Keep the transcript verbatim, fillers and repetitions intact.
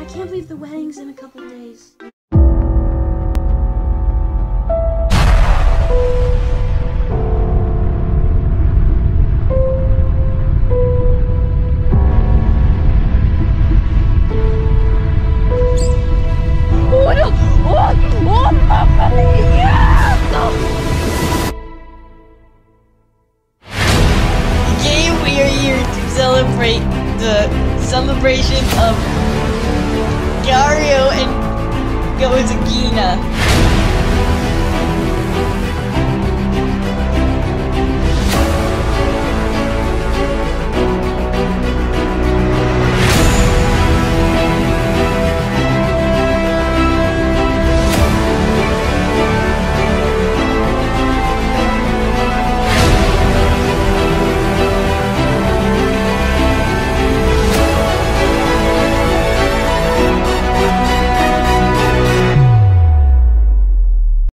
I can't believe the wedding's in a couple days. Today we are here to celebrate the celebration of Gario and Gozagina.